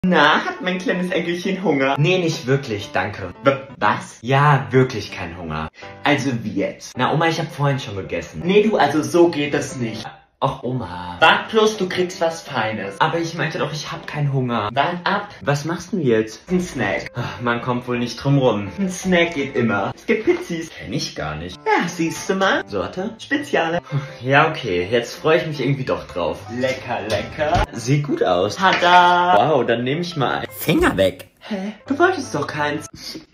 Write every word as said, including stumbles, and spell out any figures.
Na, hat mein kleines Enkelchen Hunger? Nee, nicht wirklich, danke. W was? Ja, wirklich kein Hunger. Also wie jetzt? Na, Oma, ich habe vorhin schon gegessen. Nee, du, also so geht das nicht. Ach, Oma. Wart bloß, du kriegst was Feines. Aber ich meinte doch, ich hab keinen Hunger. Wart ab. Was machst du jetzt? Ein Snack. Ach, man kommt wohl nicht drum rum. Ein Snack geht immer. Es gibt Pizzis. Kenn ich gar nicht. Ja, siehst du mal. Sorte? Speziale. Ja, okay. Jetzt freue ich mich irgendwie doch drauf. Lecker, lecker. Sieht gut aus. Tada. Wow, dann nehme ich mal ein. Finger weg. Hä? Du wolltest doch keins.